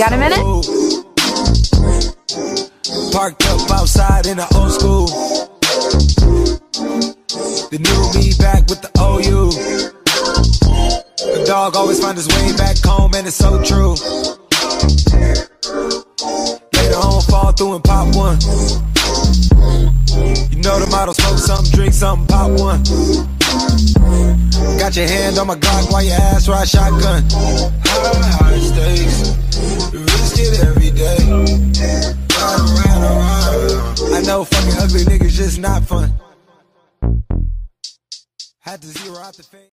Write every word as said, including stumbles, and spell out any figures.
got a minute? Parked up outside in the old school. The new me back with the O U. The dog always find his way back home, and it's so true. Later on, fall through and pop one. You know the motto, smoke something, drink something, pop one. Got your hand on my Glock while your ass ride shotgun. High, high stakes, risk it every day. Ride around, around. I know fucking ugly niggas just not fun. Had to zero out the fame.